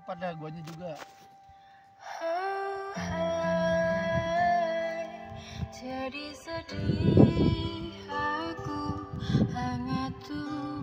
apa dah, guanya juga. Jadi sedih aku hanya tuh